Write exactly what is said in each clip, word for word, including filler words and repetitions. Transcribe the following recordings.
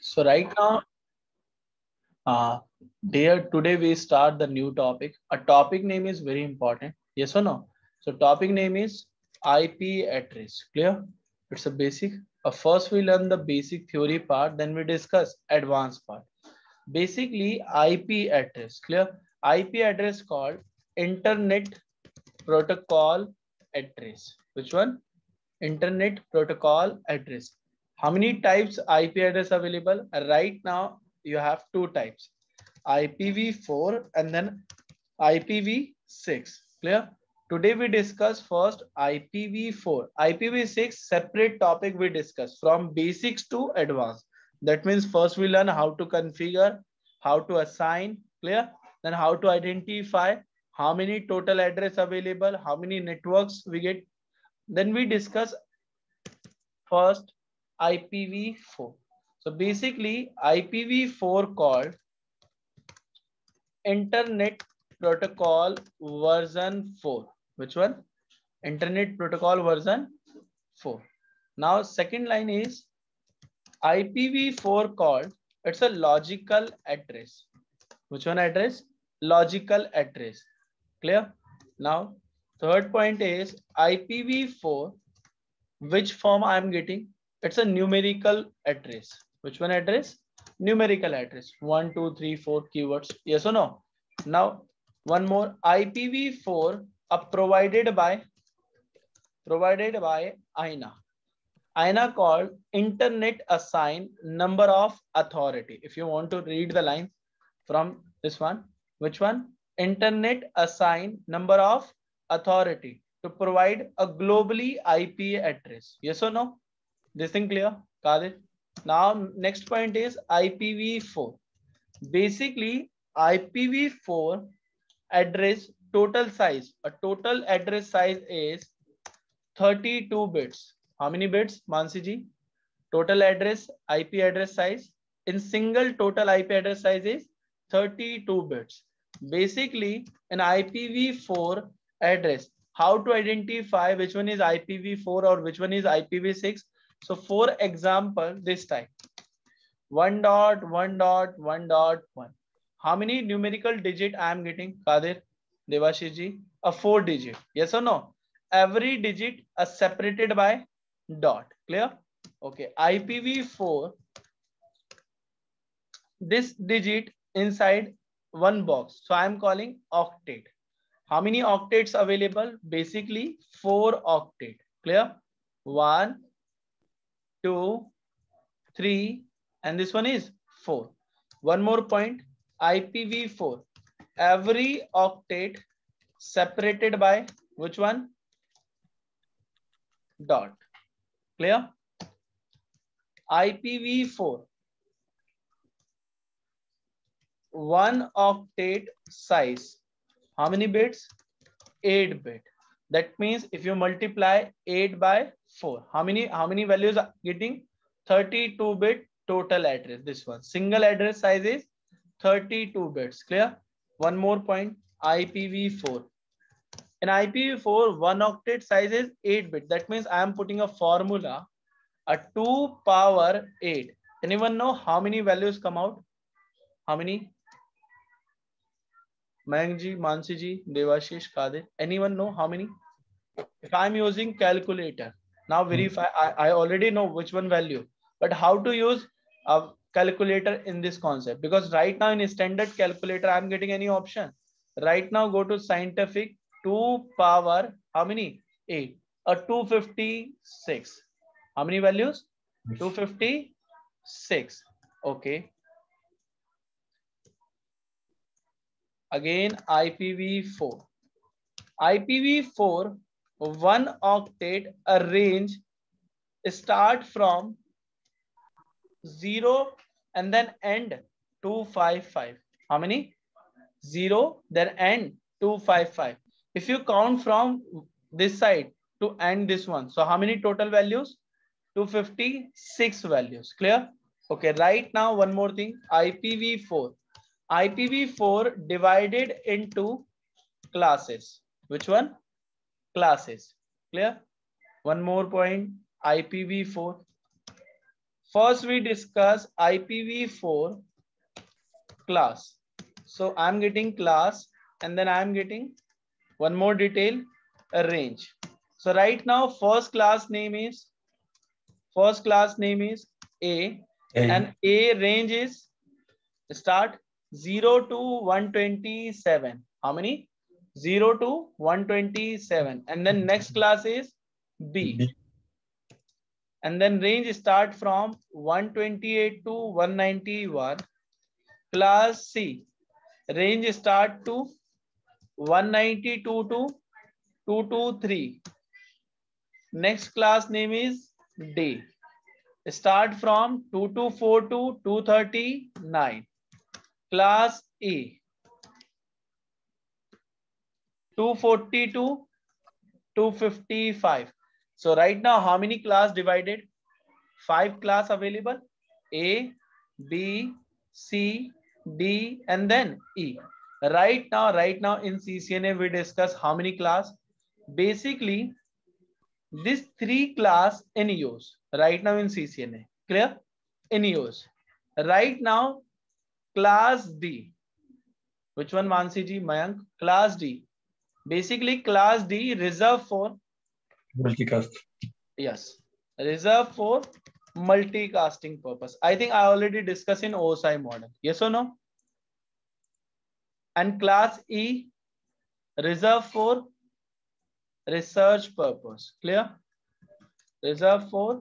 So right now, uh, dear, today we start the new topic. A topic name is very important. Yes or no? So topic name is I P address. Clear? It's a basic. Uh, first we learn the basic theory part, then we discuss advanced part. Basically, I P address. Clear? I P address called Internet Protocol Address. Which one? Internet Protocol Address. How many types I P address available? Right now, you have two types, I P v four and then I P v six. Clear? Today we discuss first I P v four. I P v six separate topic we discuss from basics to advanced. That means first we learn how to configure, how to assign, clear? Then how to identify, how many total address available, how many networks we get. Then we discuss first I P v four. So basically I P v four called Internet Protocol version four. Which one? Internet Protocol version four. Now second line is I P v four called, it's a logical address. Which one address? Logical address. Clear? Now third point is I P v four. Which form I am getting? It's a numerical address. Which one address? Numerical address. One, two, three, four keywords. Yes or no? Now, one more. I P v four are provided by provided by I N A. I N A called Internet Assigned Number of Authority. If you want to read the line from this one, which one? Internet Assigned Number of Authority to provide a globally I P address. Yes or no? This thing clear? Kadir? Now, next point is I P v four. Basically, I P v four address total size. A total address size is thirty-two bits. How many bits, Mansi ji? Total address, I P address size. In single total I P address size is thirty-two bits. Basically, an I P v four address, how to identify which one is I P v four or which one is I P v six? So for example, this type one dot one dot one dot one. How many numerical digit I am getting, Kadir, Devashish ji? A four digit. Yes or no? Every digit is separated by dot. Clear? Okay. I P v four. This digit inside one box. So I am calling octet. How many octets available? Basically four octet. Clear? One, two, three, and this one is four. One more point, I P v four. Every octet separated by which one? Dot. Clear? I P v four. One octet size. How many bits? eight bit. That means if you multiply eight by four, how many how many values are getting? thirty-two bit total address. This one. Single address size is thirty-two bits. Clear? One more point, I P v four. In I P v four, one octet size is eight bit. That means I am putting a formula, a two power eight. Anyone know how many values come out? How many? Mayank ji, Mansi ji, Devashish, Kadir. Anyone know how many? If I'm using calculator, now verify, I, I already know which one value, but how to use a calculator in this concept? Because right now in standard calculator, I'm getting any option. Right now, go to scientific, two power, how many? eight, a two fifty-six. How many values? two fifty-six. Okay. Again, I P v four. I P v four, one octet, a range start from zero and then end two fifty-five. How many? zero, then end two fifty-five. If you count from this side to end this one, so how many total values? two fifty-six values. Clear? Okay, right now one more thing, I P v four. I P v four divided into classes. Which one? Classes. Clear? One more point, I P v four. First we discuss I P v four class. So I'm getting class and then I'm getting one more detail, a range. So right now first class name is first class name is A, A. And A range is start zero to one twenty-seven. How many? zero to one twenty-seven. And then next class is B. B. And then range start from one twenty-eight to one ninety-one. Class C. Range start to one ninety-two to two twenty-three. Next class name is D. Start from two twenty-four to two thirty-nine. Class E. two forty to two fifty-five. So right now how many class divided? Five class available. A, B, C, D, and then E. Right now, right now in C C N A we discuss how many class? Basically, this three class in use right now in C C N A. Clear? In use. Right now, class D. Which one, Mansi ji, Mayank? Class D. Basically, class D reserved for multicast. Yes, reserved for multicasting purpose. I think I already discussed in O S I model. Yes or no? And class E reserved for research purpose. Clear? Reserved for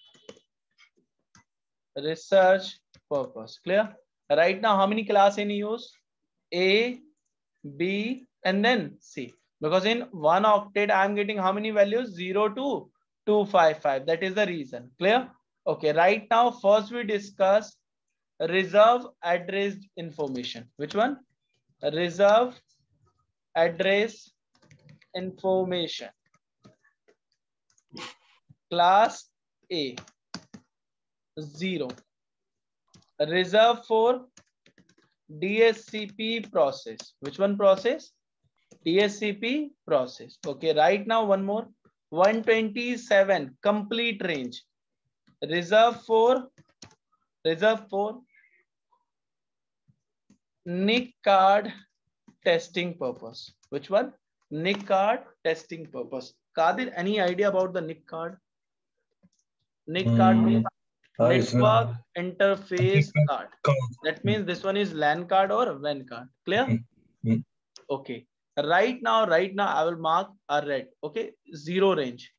research purpose. Clear? Right now, how many class in use? A, B, and then C. Because in one octet, I am getting how many values? zero to two fifty-five. That is the reason. Clear? Okay. Right now, first we discuss reserve address information. Which one? Reserve address information. Class A. Zero. Reserve for D S C P process. Which one process? D S C P process. Okay, right now one more. one twenty-seven complete range. Reserve for reserve for N I C card testing purpose. Which one? N I C card testing purpose. Kadir, any idea about the N I C card? N I C card mm. means network interface card. That means this one is LAN card or W A N card. Clear? Mm-hmm. Okay. Right now, right now I will mark a red. Okay. Zero range.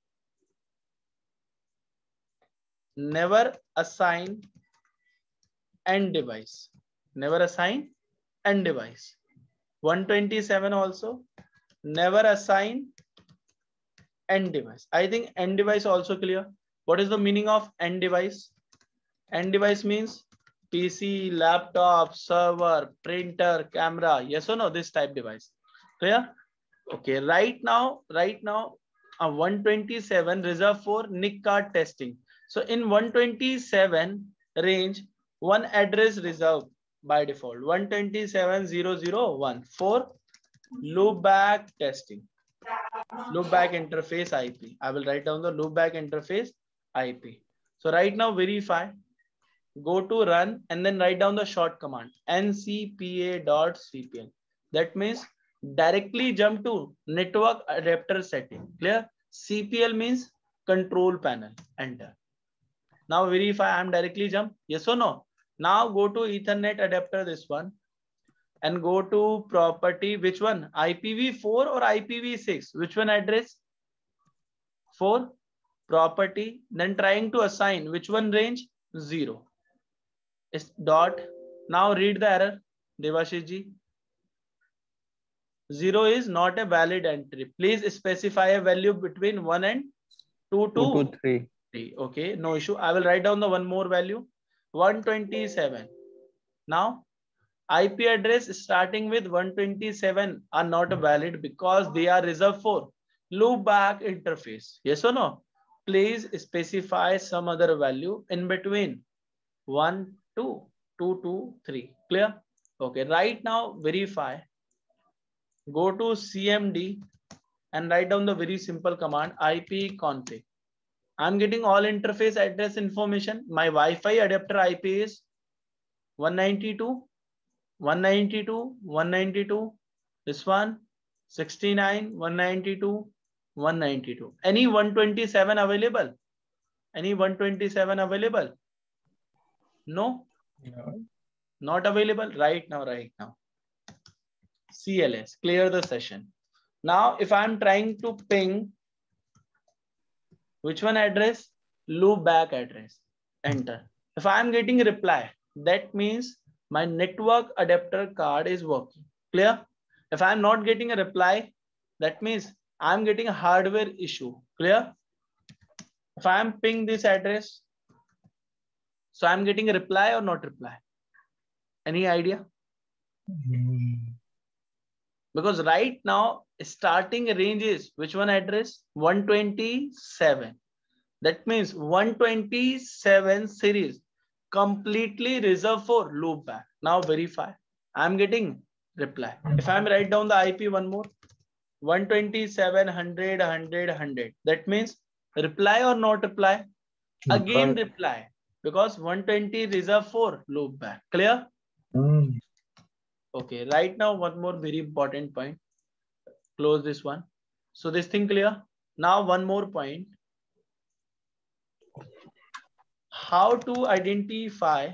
Never assign end device. Never assign end device. one twenty-seven also. Never assign end device. I think end device also clear. What is the meaning of end device? End device means P C, laptop, server, printer, camera. Yes or no? This type device. Clear? Okay. Right now, right now, a one twenty-seven reserved for N I C card testing. So in one twenty-seven range, one address reserved by default. one twenty-seven dot zero dot zero dot one for loopback testing. Loopback interface I P. I will write down the loopback interface I P. So right now verify. Go to run and then write down the short command N C P A dot C P L. That means directly jump to network adapter setting. Clear? C P L means control panel. Enter. Now verify I am directly jump. Yes or no? Now go to Ethernet adapter, this one, and go to property. Which one? I P v four or I P v six? Which one address? four. Property. Then trying to assign which one range? zero. Is dot. Now read the error, Devashish ji. zero is not a valid entry. Please specify a value between one and two to three. Okay, no issue. I will write down the one more value. one twenty-seven. Now I P address starting with one twenty-seven are not valid because they are reserved for loopback interface. Yes or no? Please specify some other value in between one, two, two, two, three. Clear? Okay. Right now, verify. Go to C M D and write down the very simple command ipconfig. I'm getting all interface address information. My Wi-Fi adapter I P is one ninety-two, one ninety-two, one ninety-two. This one, sixty-nine, one ninety-two, one ninety-two. Any one twenty-seven available? Any one twenty-seven available? No? No. Not available right now, right now. C L S, clear the session. Now, if I'm trying to ping, which one address? Loop back address. Enter. If I'm getting a reply, that means my network adapter card is working. Clear? If I'm not getting a reply, that means I'm getting a hardware issue. Clear? If I'm ping this address, so I'm getting a reply or not reply? Any idea? Mm. Because right now starting range is which one address? one twenty-seven. That means one twenty-seven series completely reserved for loopback. Now verify. I'm getting reply. If I'm write down the I P one more, one twenty-seven, one hundred, one hundred, one hundred. That means reply or not reply? Again reply, because one twenty reserved for loopback. Clear? Mm. Okay, right now one more very important point. Close this one. So this thing clear? Now one more point. How to identify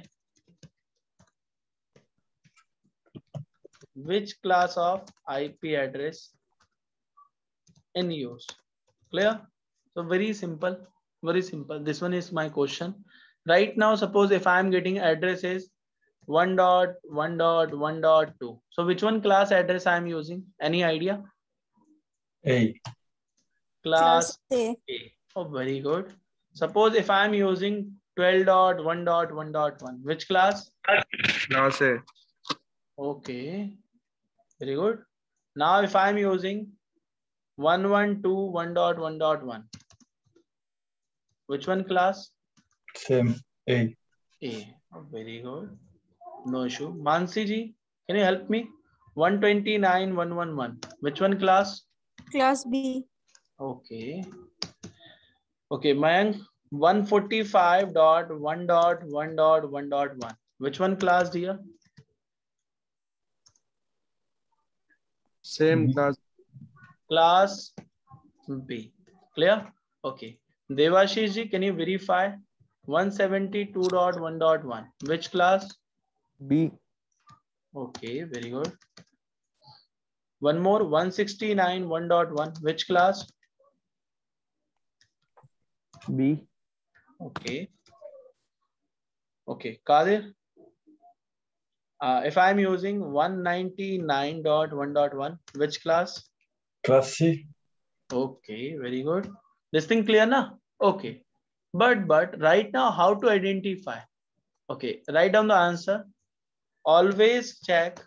which class of I P address in use? Clear? So very simple, very simple. This one is my question. Right now, suppose if I'm getting addresses one dot one dot one dot two. So which one class address I'm using? Any idea? A. Class A. A. Oh, very good. Suppose if I'm using twelve dot one dot one dot one, which class? Class A. Okay, very good. Now if I'm using one twelve one dot one dot one, which one class? Same. A. A. Oh, very good. No issue. Mansi ji, can you help me? one twenty-nine one eleven. Which one class? Class B. Okay. Okay, Mayank, one forty-five dot one dot one dot one dot one. Which one class, dear? Same B. class. Class B. Clear? Okay. Devashish ji, can you verify? one seventy-two dot one dot one. Which class? B. Okay, very good. One more, one sixty-nine one dot one. Which class? B. Okay. Okay, Kadir. Uh, if I'm using one ninety-nine dot one dot one, which class? Class C. Okay, very good. This thing clear na? Okay. But, but right now, how to identify? Okay, write down the answer. Always check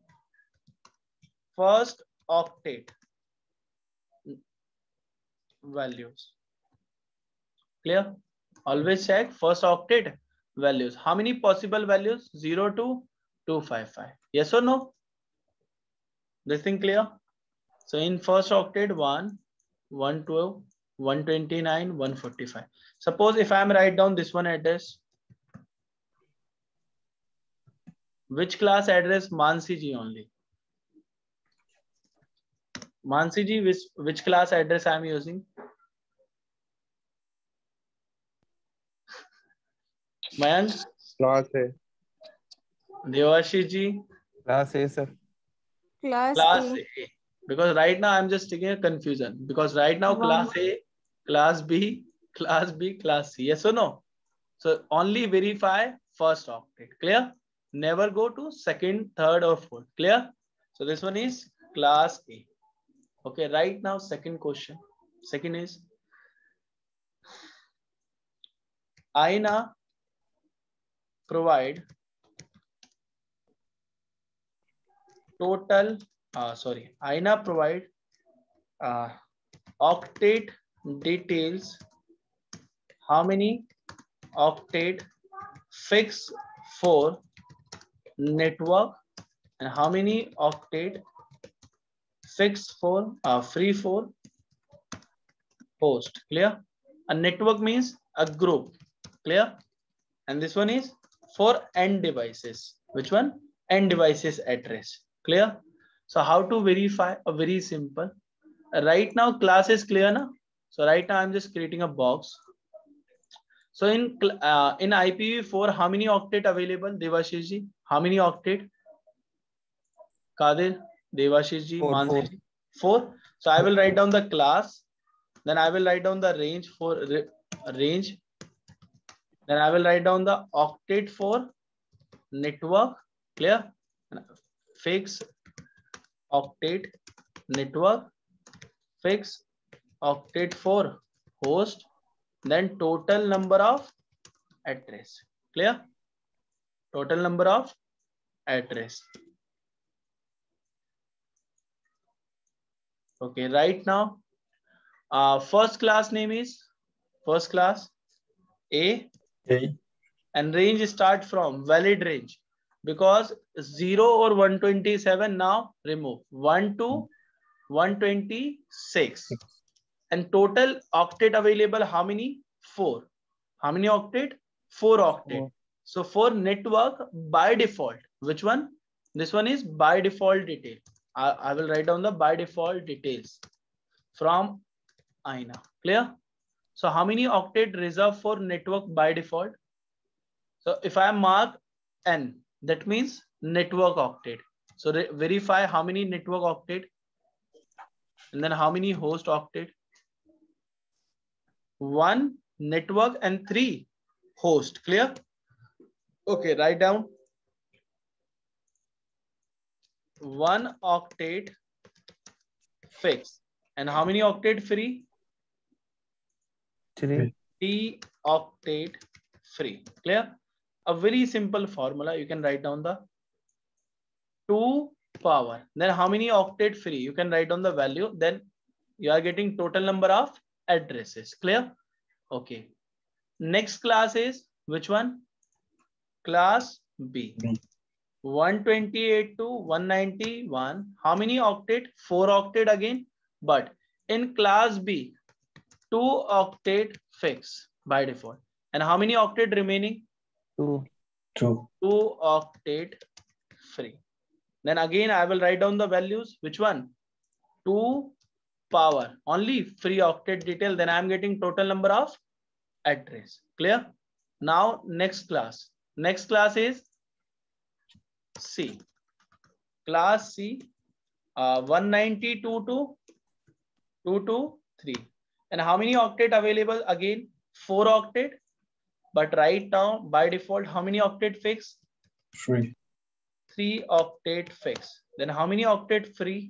first octet values. Clear? Always check first octet values. How many possible values? zero to two fifty-five. Yes or no? This thing clear? So in first octet, one, one twelve, one twenty-nine, one forty-five. Suppose if I'm write down this one address, which class address? Mansi ji only. Mansi ji, which, which class address I'm using? Mayank? Class A. Devashish ji? Class A, sir. Class, Class A. A. Because right now I'm just taking a confusion. Because right now One. class A, class B, class B, class C. Yes or no? So only verify first octet. Clear? Never go to second, third, or fourth. Clear? So this one is class A. Okay, right now second question. Second is Aina provide total, uh, sorry, Aina provide uh, octet details. How many octet fix for network and how many octet fix for uh, free for host? Clear? A network means a group. Clear? And this one is for N devices. Which one? N devices address. Clear? So how to verify? A very simple. Right now class is clear now. So right now I'm just creating a box. So in uh, in I P v four, how many octet available? Devashish ji, how many octet? Kadir, Devashish ji, Four, Mansi four. ji. Four. So I will write down the class. Then I will write down the range for range. Then I will write down the octet for network. Clear? Fix octet network. Fix octet for host. Then total number of address. Clear? Total number of address. Okay, right now, uh, first class name is first class A, A, and range start from valid range, because zero or one twenty-seven now remove one to one twenty-six, and total octet available how many? Four. How many octet? Four octet. Four. So for network by default, which one? This one is by default detail. I, I will write down the by default details from I N A. Clear? So how many octet reserved for network by default? So if I mark N, that means network octet. So verify how many network octet, and then how many host octet. One network and three host. Clear? Okay, write down one octet fixed. And how many octet free? Three. Three octet free. Clear? A very simple formula. You can write down the two power. Then how many octet free? You can write down the value. Then you are getting total number of addresses. Clear? Okay. Next class is which one? Class B. B. one twenty-eight to one ninety-one. How many octet? Four octet again. But in class B, two octet fixed by default. And how many octet remaining? Two. Two. Two octet free. Then again, I will write down the values. Which one? Two power. Only free octet detail. Then I am getting total number of address. Clear? Now next class. Next class is C. Class C. Uh, one ninety-two to two to three. And how many octet available? Again, four octet. But right now, by default, how many octet fixed? Three. Three octet fixed. Then how many octet free?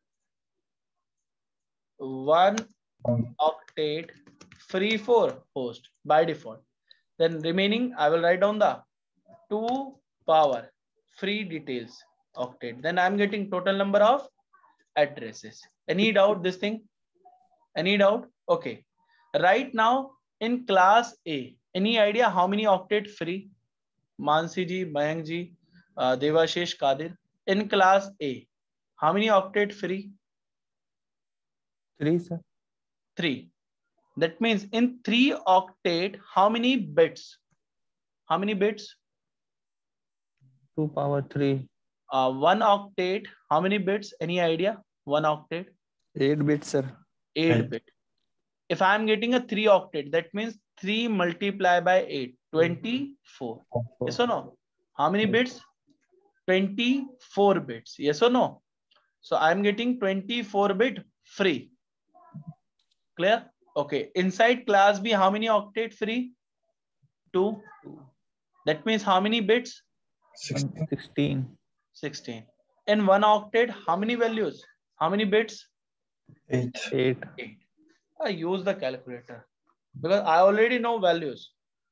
One One. octet free for host by default. Then remaining, I will write down the two power free details octet. Then I'm getting total number of addresses. Any doubt this thing? Any doubt? Okay. Right now in class A, any idea how many octet free? Mansi ji, Mayank ji, uh, Devashish, Kadir. In class A, how many octet free? Three, sir. Three. That means in three octet, how many bits? How many bits? Two power three. Uh, one octet, how many bits? Any idea? One octet? Eight bits, sir. Eight Eight. bit. If I am getting a three octet, that means three multiplied by eight, twenty-four. Yes or no? How many bits? twenty-four bits. Yes or no? So I am getting twenty-four bit free. Clear? Okay. Inside class B, how many octet free? Two. That means how many bits? Sixteen. Sixteen. sixteen. In one octet, how many values? How many bits? Eight. Eight. eight. I use the calculator because I already know values.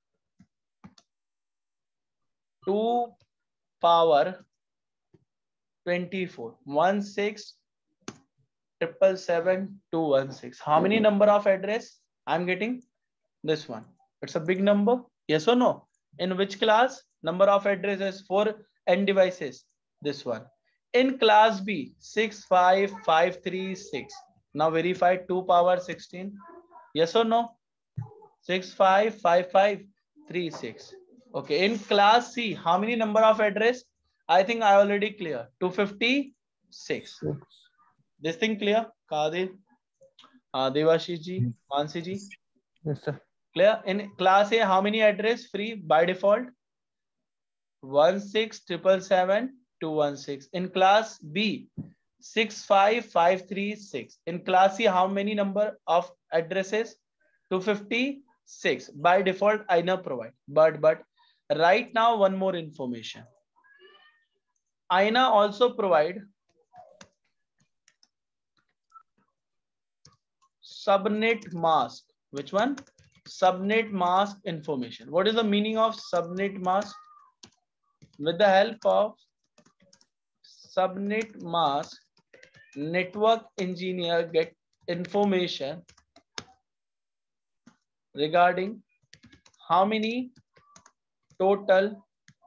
two power twenty-four. one six triple seven two one six. How many number of address I'm getting? This one. It's a big number. Yes or no? In which class? Number of addresses for N devices. This one. In class B, six five five three six. Now verify two power sixteen. Yes or no? six five five five three six. Okay, in class C, how many number of address? I think I already clear. two fifty-six. Six. This thing clear? Kadir, uh, Devashish ji, Mansi ji, Yes, sir. clear? In class A, how many address free by default? one six seven seven two one six. In class B, six five five three six. In class C, how many number of addresses? two fifty-six. By default, I now provide. But but right now, one more information. I now also provide subnet mask. Which one? Subnet mask information. What is the meaning of subnet mask? With the help of subnet mask, network engineer get information regarding how many total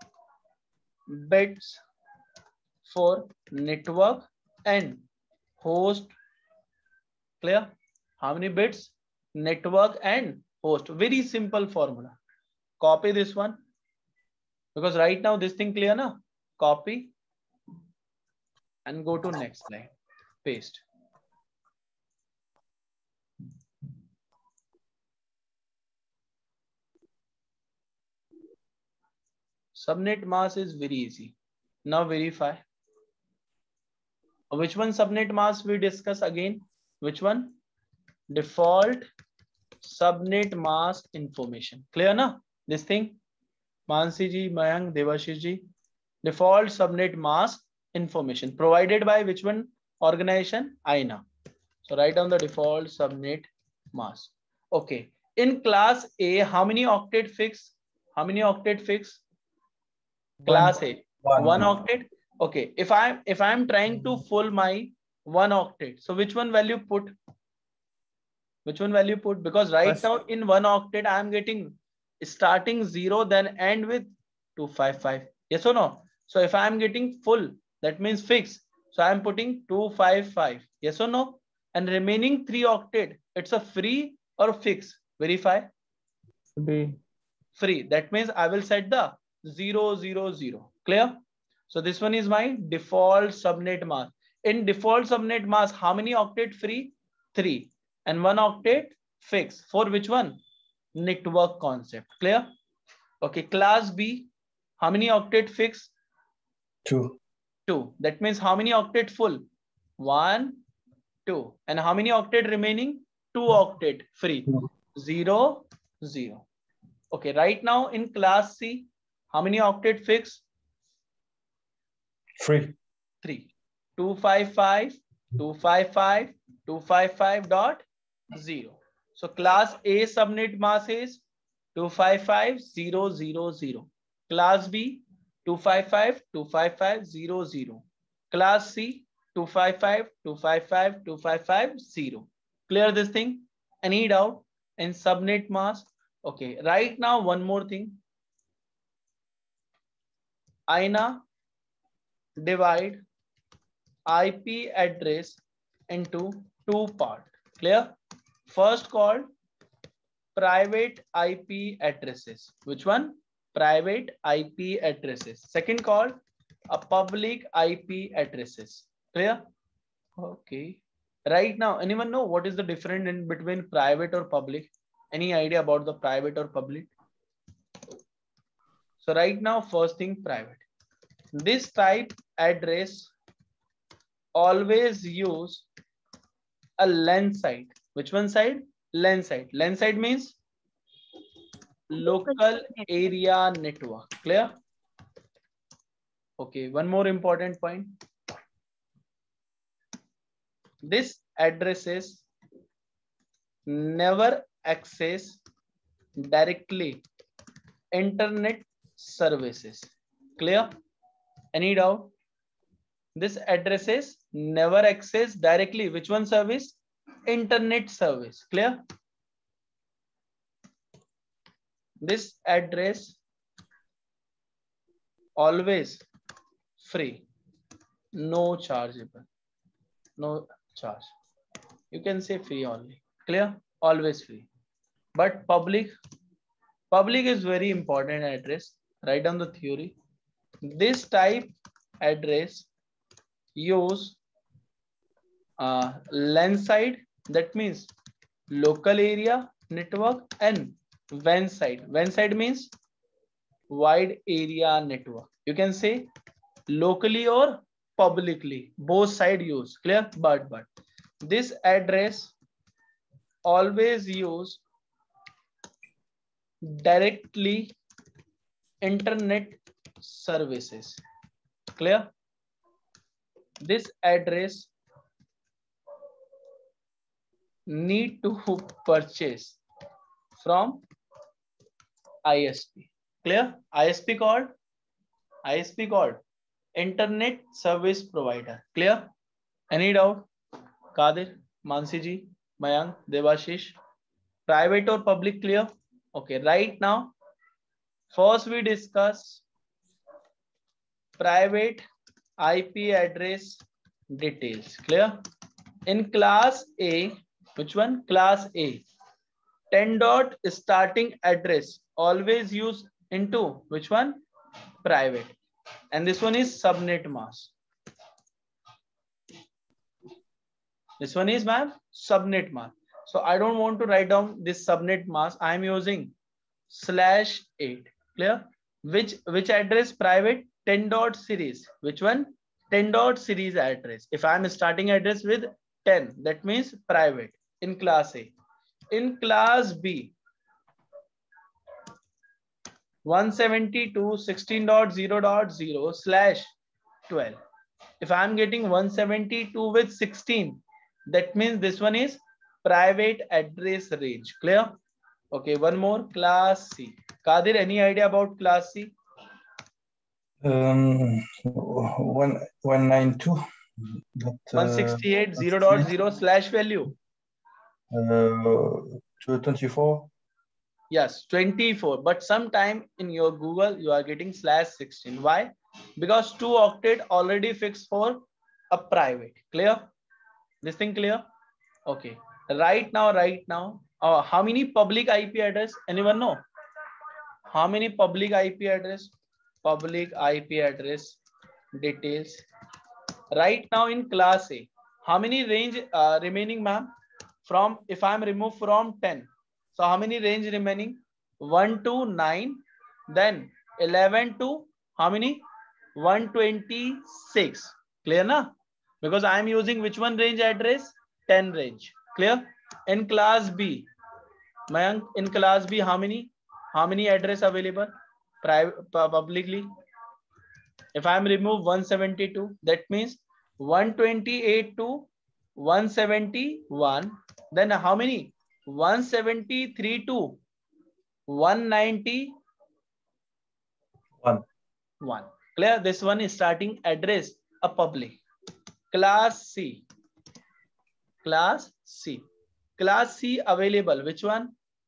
bits for network and host. Clear? How many bits? Network and host. Very simple formula. Copy this one. Because right now this thing clear na? Copy and go to next slide. Paste. Subnet mask is very easy. Now verify. Which one subnet mask we discuss again? Which one? Default subnet mask information. Clear na? This thing? Mansi ji, Mayank, Devashish ji. Default subnet mask information provided by which one organization? I N A. So write down the default subnet mask. Okay. In class A, how many octet fix? How many octet fix? Class A. One. One octet. Okay. If I'm if I'm trying to full my one octet, so which one value put? Which one value put? Because right First. now in one octet, I am getting starting zero, then end with two fifty-five. Yes or no? So if I am getting full, that means fix. So I am putting two fifty-five. Yes or no? And remaining three octet, it's a free or fix. Verify. Free. Free. That means I will set the zero zero zero. Clear? So this one is my default subnet mask. In default subnet mask, how many octet free? Three. And one octet fix. For which one? Network concept. Clear? Okay. Class B, how many octet fix? Two. Two. That means how many octet full? One, two. And how many octet remaining? Two octet free. Two. Zero, zero. Okay. Right now in class C, how many octet fix? Three. Three. two fifty-five, two fifty-five, two fifty-five dot zero. So class A subnet mask is two fifty-five zero zero zero. Class B two fifty-five two fifty-five zero zero. Class C two fifty-five two fifty-five two fifty-five zero. Clear this thing? Any doubt in subnet mask? Okay. Right now one more thing. I N A divide I P address into two parts. Clear? First called private I P addresses. Which one? Private I P addresses. Second called a public I P addresses. Clear? Okay. Right now, anyone know what is the difference in between private or public? Any idea about the private or public? So right now, first thing private. This type address always use a LAN site. Which one side? LAN site. LAN site means local area network. Clear? Okay, one more important point. This addresses never access directly internet services. Clear? Any doubt? This addresses never access directly which one service? Internet service. Clear? This address always free, no chargeable, no charge. You can say free only. Clear? Always free. but public, public is very important address. Write down the theory. This type address use uh, LAN side, that means local area network, and W A N side. W A N side means wide area network. You can say locally or publicly, both side use. Clear? But but this address always use directly internet services. Clear? This address need to purchase from I S P. Clear? I S P called I S P called internet service provider. Clear? Any doubt? Kadir, Mansi ji, Mayank, Devashish. Private or public? Clear? Okay. Right now, first we discuss private I P address details. Clear? In class A, which one? Class A. ten dot starting address always use into which one? Private. And this one is subnet mask. This one is ma'am subnet mask. So I don't want to write down this subnet mask. I am using slash eight. Clear? Which which address? Private ten dot series. Which one? ten dot series address. If I am starting address with ten, that means private in class A. In class B, one seventy-two dot sixteen dot zero dot zero slash twelve. If I am getting one seventy-two with sixteen, that means this one is private address range. Clear? Okay, one more, class C. Kadir, any idea about class C? Um, one one nine two. But, uh, one sixty-eight dot zero dot zero slash value. Uh, twenty-four. Yes, twenty-four. But sometime in your Google, you are getting slash sixteen. Why? Because two octet already fixed for a private. Clear? This thing clear? Okay. Right now, right now, uh, how many public I P address? Anyone know? How many public I P address? Public I P address details. Right now in class A, how many range uh, remaining, ma'am? From, if I'm removed from ten, so how many range remaining? one to nine, then eleven to how many? one twenty-six. Clear na? Because I'm using which one range address? ten range. Clear? In class B, Mayank, in class B, how many? How many address available? Private, publicly. If I'm remove one seventy-two, that means one twenty-eight to one seventy-one. Then how many? one seventy-three to one ninety-one. One. Clear? This one is starting address a public. Class C. Class C. Class C available. Which one?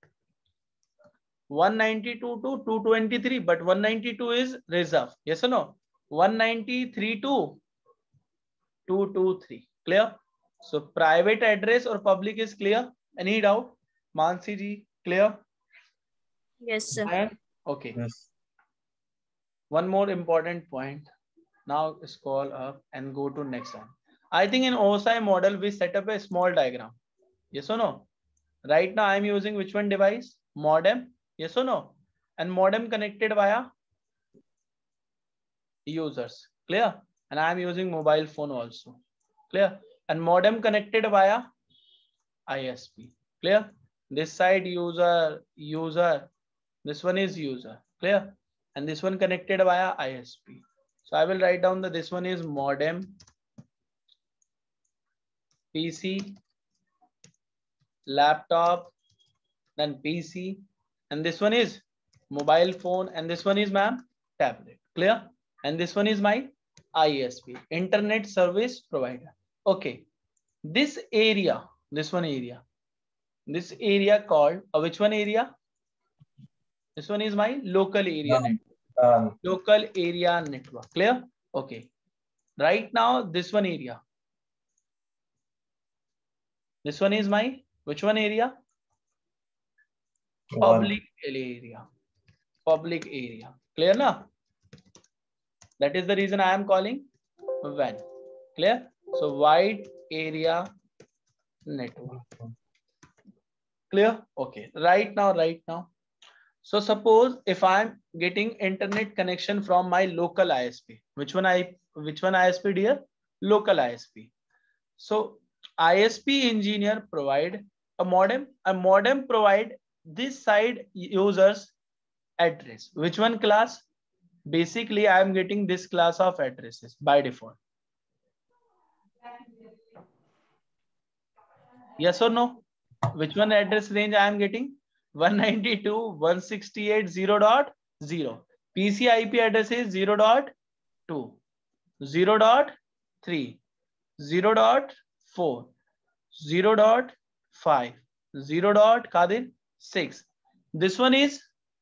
one ninety-two to two twenty-three, but one ninety-two is reserve. Yes or no? one ninety-three to two twenty-three. Clear? So private address or public is clear. Any doubt? Mansi ji, clear? Yes, sir. And okay. Yes. One more important point. Now scroll up and go to next one. I think in O S I model we set up a small diagram. Yes or no? Right now I am using which one device? Modem. Yes or no? And modem connected via users. Clear? And I am using mobile phone also. Clear? And modem connected via I S P. Clear? This side user, user. This one is user. Clear? And this one connected via I S P. So I will write down that this one is modem, P C, laptop, then P C, and this one is mobile phone, and this one is ma'am tablet. Clear? And this one is my I S P, internet service provider. Okay. This area, this one area, this area called uh, which one area? This one is my local area network. Um, Local area network. Clear? Okay. Right now, this one area. This one is my which one area? Public area. Public area. Clear now? That is the reason I am calling W A N. Clear? So wide area network. Clear? Okay. Right now, right now. So suppose if I'm getting internet connection from my local I S P, which one I which one I S P dear? Local I S P. So I S P engineer provide a modem. A modem provide this side users address. Which one class? Basically, I am getting this class of addresses by default. Yes or no? Which one address range I am getting? one ninety-two dot one sixty-eight dot zero dot zero. P C I P address is zero dot two, zero dot three, zero dot four, zero dot five, zero dot Kadir six. This one is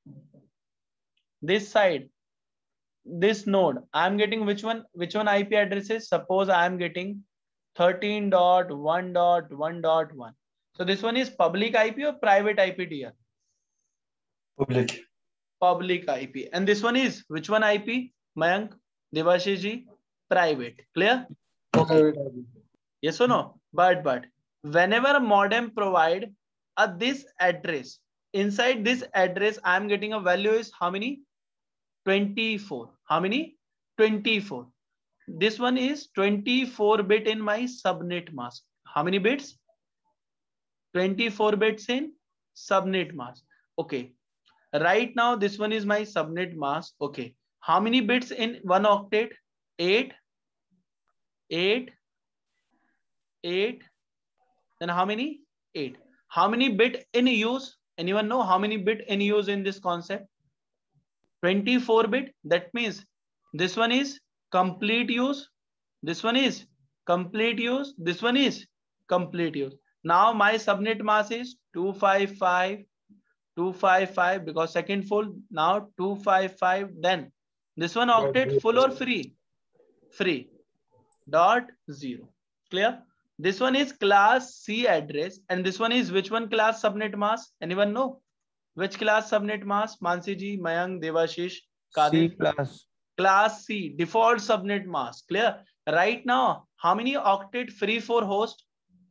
this side, this node. I am getting which one? Which one I P addresses? Suppose I am getting thirteen dot one dot one dot one. So this one is public I P or private I P dear? Public. Public I P. And this one is which one I P? Mayank, Devashish ji? Private. Clear? Okay. Yes or no? But but whenever a modem provide a this address, inside this address I am getting a value is how many? twenty-four. How many? twenty-four. This one is twenty-four bit in my subnet mask. How many bits? twenty-four bits in subnet mask. Okay. Right now, this one is my subnet mask. Okay. How many bits in one octet? eight, eight, eight. Then how many? eight. How many bit in use? Anyone know how many bit in use in this concept? twenty-four bit. That means this one is complete use. This one is complete use. This one is complete use. Now my subnet mask is two fifty-five, two fifty-five because second full. Now two fifty-five. Then this one octet full or free? Free. Dot zero. Clear? This one is class C address and this one is which one class subnet mask? Anyone know? Which class subnet mask? Mansi ji, Mayank, Devashish, Kadir. C class. Class C, default subnet mask. Clear? Right now, how many octet free for host?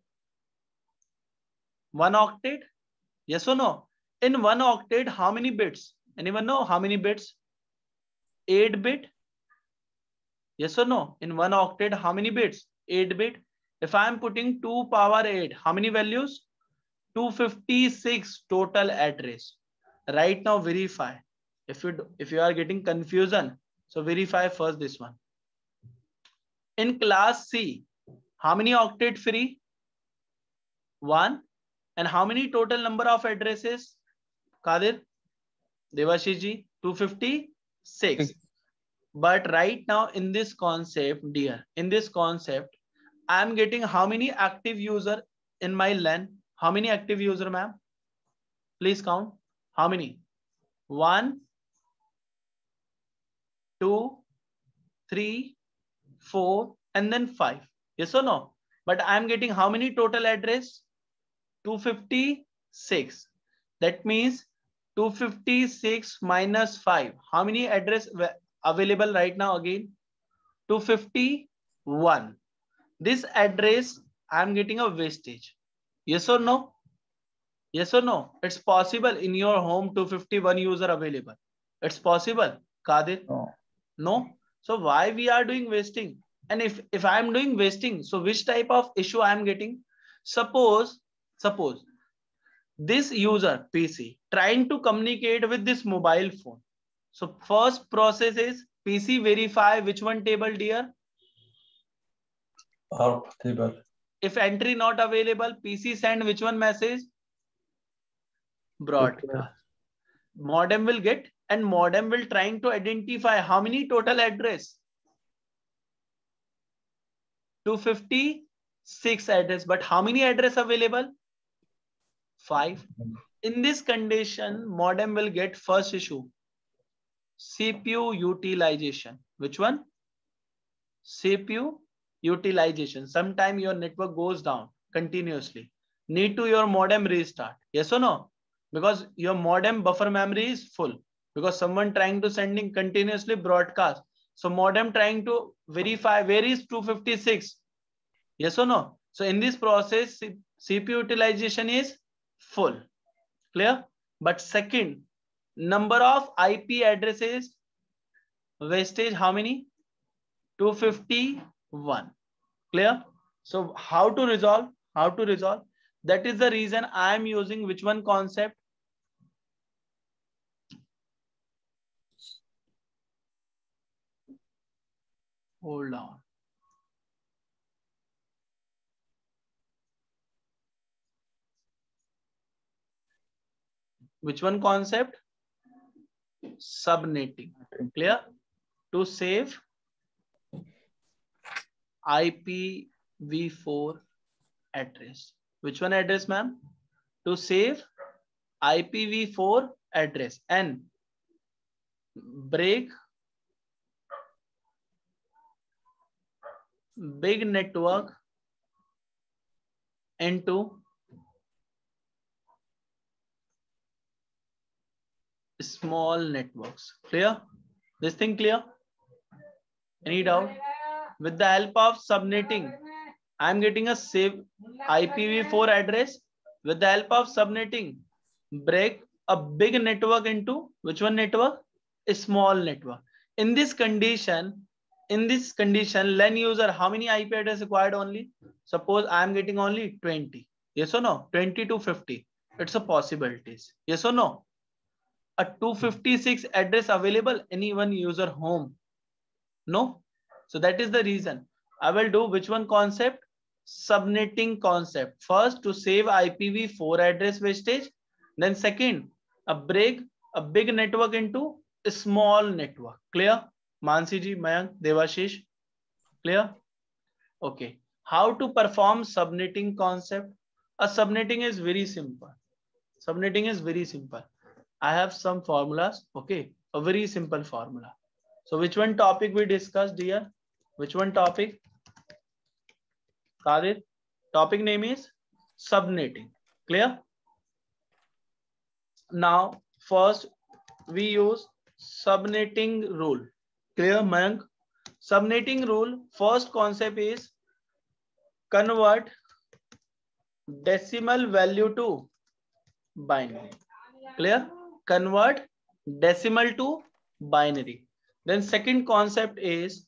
One octet? Yes or no? In one octet, how many bits? Anyone know how many bits? eight bit? Yes or no? In one octet, how many bits? eight bit. If I am putting two power eight, how many values? two fifty-six total address. Right now, verify. If you, if you are getting confusion, so verify first this one. In class C, how many octet free? One. And how many total number of addresses? Kadir, Devashish ji, two fifty-six. Six. But right now in this concept, dear, in this concept, I am getting how many active user in my LAN? How many active user, ma'am? Please count. How many? One, two, three, four, and then five. Yes or no? But I am getting how many total address? two fifty-six. That means two fifty-six minus five. How many address available right now again? two fifty-one. This address, I am getting a wastage. Yes or no? Yes or no? It's possible in your home two fifty-one user available. It's possible. Kadir? No. No. So why we are doing wasting? And if, if I am doing wasting, so which type of issue I am getting? Suppose, suppose this user P C trying to communicate with this mobile phone. So first process is P C verify which one table, dear? A R P table. If entry not available, P C send which one message? Broadcast. Modem will get and modem will trying to identify how many total address? two fifty-six address, but how many address available? Five. In this condition, modem will get first issue. C P U utilization. Which one? C P U utilization. Sometime your network goes down continuously. Need to your modem restart. Yes or no? because your modem buffer memory is full, because someone trying to sending continuously broadcast. So modem trying to verify where is two fifty-six. Yes or no? So in this process, C P U utilization is full. Clear? But second, number of I P addresses wastage, how many? two fifty-one. Clear? So how to resolve? How to resolve? That is the reason I am using which one concept? Hold on. Which one concept? Subnetting. Clear? To save I P v four address. Which one address, ma'am? To save I P v four address and break big network into small networks. Clear? This thing clear? Any doubt? With the help of subnetting, I'm getting a save I P v four address. With the help of subnetting, break a big network into which one network? A small network. In this condition, in this condition, LAN user, how many I P address required only? Suppose I'm getting only twenty. Yes or no? twenty to fifty. It's a possibilities. Yes or no? A two fifty-six address available any one user home? No. So that is the reason I will do which one concept? Subnetting concept. First, to save I P v four address wastage. Then second, a break a big network into a small network. Clear? Mansi ji, Mayank, Devashish. Clear? Okay. How to perform subnetting concept? A subnetting is very simple. Subnetting is very simple. I have some formulas. Okay. A very simple formula. So which one topic we discussed here? Which one topic? Kadir? Topic name is subnetting. Clear? Now, first we use subnetting rule. Clear, Mayank? Subnetting rule, first concept is convert decimal value to binary. Clear? Convert decimal to binary. Then second concept is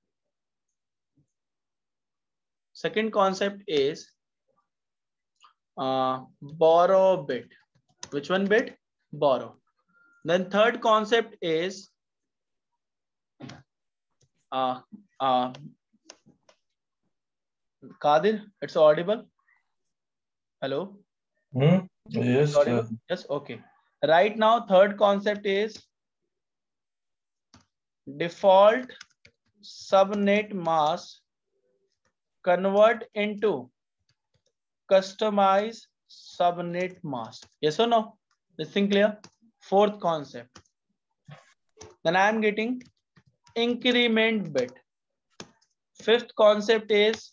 second concept is uh, borrow bit. Which one bit? Borrow. Then third concept is uh, uh, Kadir, it's audible. Hello. Hmm? Yes. Uh, Yes. Okay. Right now, third concept is default subnet mask convert into customize subnet mask. Yes or no? This thing clear? Fourth concept. Then I am getting increment bit. Fifth concept is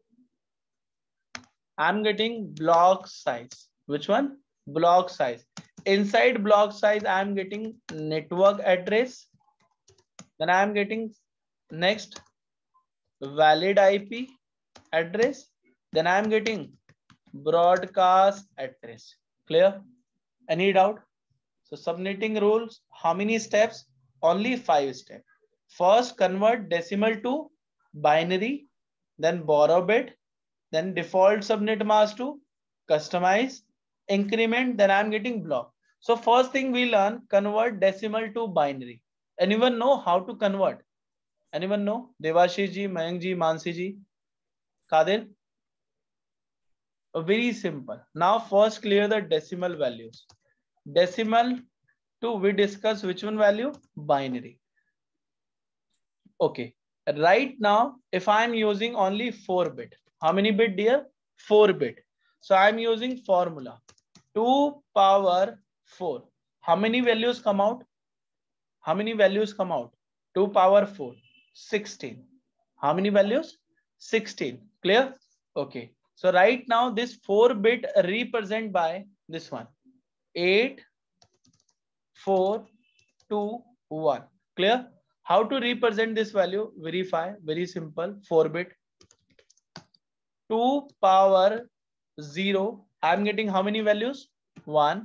I'm getting block size. Which one? Block size. Inside block size, I'm getting network address. Then I'm getting next valid I P address. Then I'm getting broadcast address. Clear? Any doubt? So subnetting rules, how many steps? Only five steps. First, convert decimal to binary, then borrow bit, then default subnet mask to customize, increment, then I'm getting block. So first thing we learn, convert decimal to binary. Anyone know how to convert? Anyone know? Devashish ji, Mayank ji, Mansi ji, Kadir? Very simple. Now first clear the decimal values. Decimal to we discuss which one value? Binary. Okay. Right now, if I'm using only four bit, how many bit dear? four bit. So I'm using formula two power four. How many values come out? How many values come out? two power four. sixteen. How many values? sixteen. Clear? Okay. So right now this four bit represent by this one. eight, four, two, one. Clear? How to represent this value? Verify. Very simple. four bit. two power zero. I'm getting how many values? one.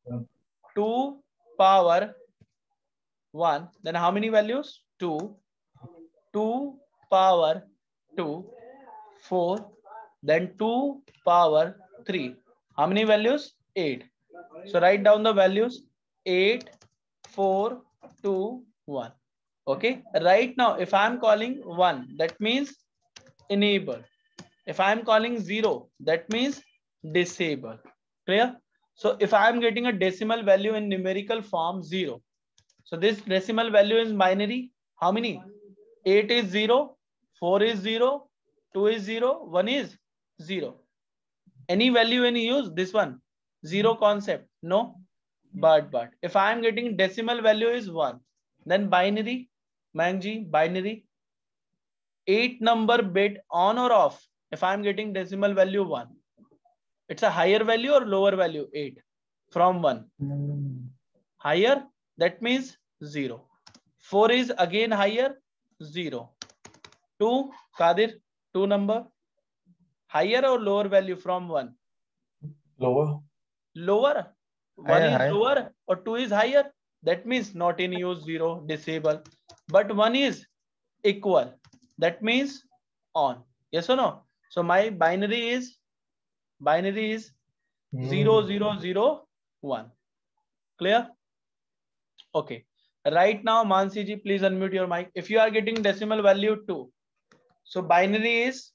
two power one. Then how many values? two. two power two. four. Then two power three. How many values? eight. So write down the values. eight, four, two, one. Okay. Right now, if I'm calling one, that means enable. If I'm calling zero, that means disable. Clear? So if I'm getting a decimal value in numerical form zero, so this decimal value is binary. How many? eight is zero, four is zero, two is zero, one is zero. Any value any use? This one. Zero concept. No. But but if I am getting decimal value is one, then binary, Mangji, binary. eight number bit on or off. If I am getting decimal value one, it's a higher value or lower value? eight from one. Mm. Higher, that means zero. four is again higher, zero. two, Kadir, two number. Higher or lower value from one? Lower. Lower. one Higher, is higher. lower or two is higher. That means not in use, zero, disable. But one is equal. That means on. Yes or no? So my binary is binary is zero, zero, zero, one. Clear? Okay. Right now, Mansi ji, please unmute your mic. If you are getting decimal value two, so binary is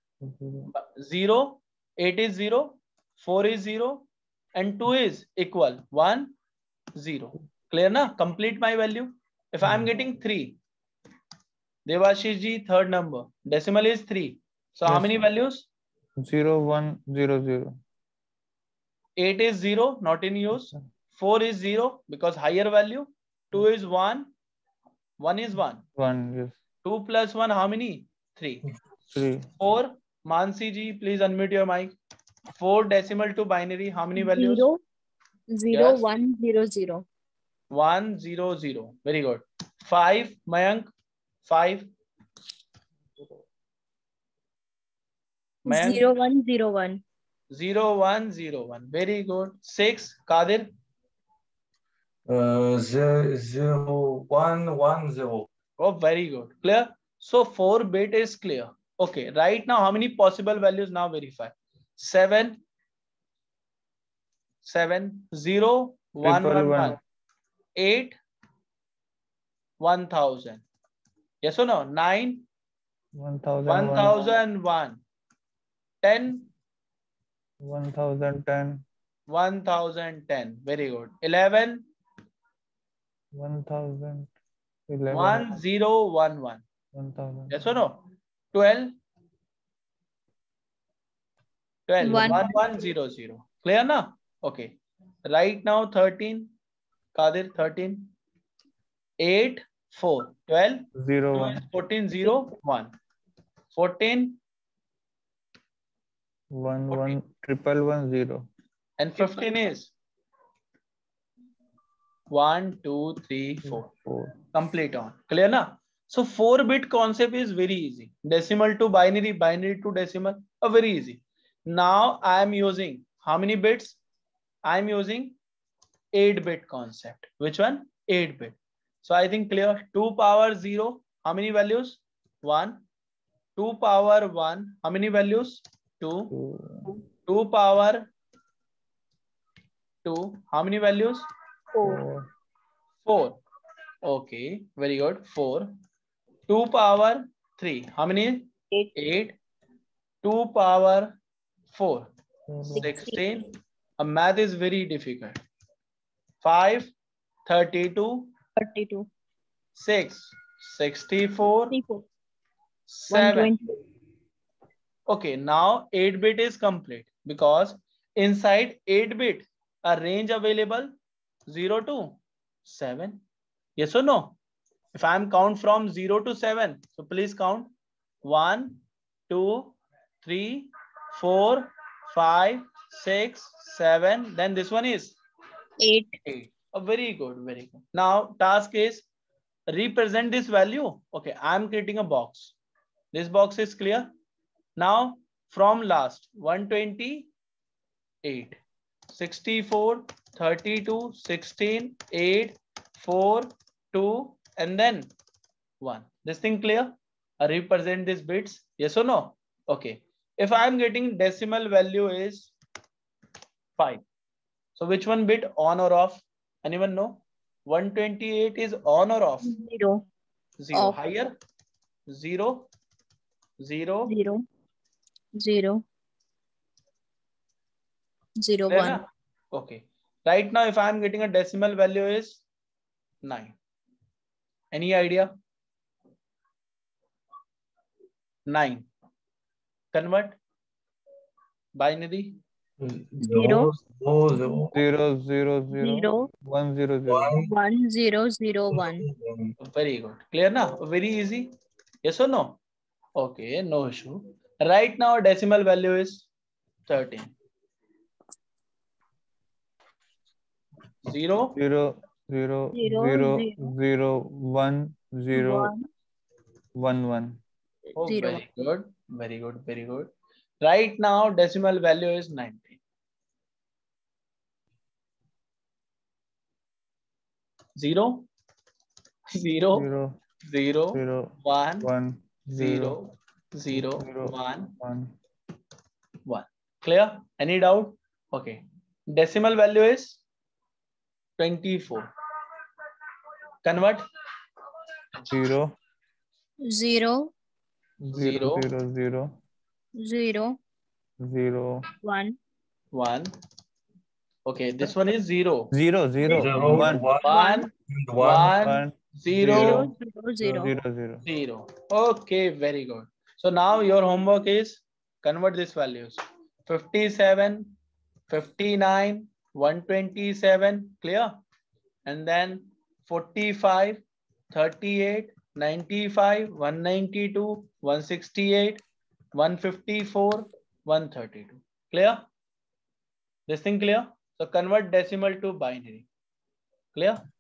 zero, eight is zero, four is zero, and two is equal, one, zero. Clear na? Complete my value. If I am getting three, Devashish ji, third number, decimal is three. So Yes. how many values? Zero, one, zero, zero. eight is zero, not in use. four is zero because higher value. two is one. one is one. One, yes. two plus one, how many? three. Three. four. Mansi ji, please unmute your mic. four decimal to binary, how many values? Zero, zero, Yes. one, zero, zero. one, zero, zero. Very good. five, Mayank. five. Mayank. Zero, one, zero, one. zero, one, zero, one. Very good. six, Kadir. Uh, zero, zero, one, one, zero. Oh, very good. Clear? So four bit is clear. Okay. Right now, how many possible values now verify? seven, seven, zero, one, Triple one, one. one. eight, one thousand. Yes or no? nine, One thousand one one. thousand one. ten, One thousand ten. one thousand ten. Very good. eleven, One thousand eleven. one zero one one. One thousand. Yes or no? twelve, twelve, One. one one zero zero. Clear na? Okay. Right now thirteen. Kadir, thirteen. eight, four. twelve. Zero, two one. is fourteen, zero, one. fourteen One, fourteen. one, triple one, zero. And fifteen is one, two, three, four. Four. Complete on. Clear na? So four bit concept is very easy. Decimal to binary, binary to decimal, uh, very easy. Now I am using how many bits? I am using eight bit concept. Which one? eight bit. So I think clear. two power zero. How many values? one. two power one. How many values? two. Two. two power two. How many values? Four. Four. four. Okay. Very good. four. two power three. How many? Eight. eight. two power four. Four. sixteen. A math is very difficult. five. thirty-two. Thirty-two. six. sixty-four. Thirty-four. One seven. twenty. Okay, now eight bit is complete because inside eight bit a range available zero to seven. Yes or no? If I am count from zero to seven, so please count one, two, three, four, five, six, seven. Then this one is eight. eight. Oh, very good, very good. Now task is represent this value. Okay, I'm creating a box. This box is clear. Now from last one twenty-eight, sixty-four, thirty-two, sixteen, eight, four, two, and then one. This thing clear? I represent these bits. Yes or no? Okay. If I'm getting decimal value is five. So which one bit on or off? Anyone know? one twenty-eight is on or off? Zero. Zero. Off. Higher? Zero. Zero. Zero. Zero. Zero Clear one. na? Okay. Right now, if I'm getting a decimal value is nine. Any idea? Nine. Convert. Binary. Zero. Zero, zero, Zero, zero, zero, Zero. one, zero, zero. one, One zero zero one. one. Very good. Clear na? Very easy. Yes or no? Okay, no issue. Right now, decimal value is thirteen. Zero. Zero, zero, Zero, zero, zero. zero, one, zero, One. one, one. Oh, Zero. very good. Very good. Very good. Right now, decimal value is nineteen. Zero. Zero. Zero, Zero. zero, One. one, zero, Zero. Zero. zero. One. one. One. Clear? Any doubt? Okay. Decimal value is twenty-four. Convert. Zero, Zero. zero, Zero. zero, zero, Zero. zero. One. One. Okay, this one is zero. Zero, zero, Zero, one, one, One. and one. One. one, Zero. Zero. Zero. Zero. zero, zero. Zero. Okay, very good. So now your homework is convert these values. fifty-seven, fifty-nine, one twenty-seven, clear? And then forty-five, thirty-eight, ninety-five, one ninety-two, one sixty-eight, one fifty-four, one thirty-two. Clear? This thing clear? So convert decimal to binary. Clear?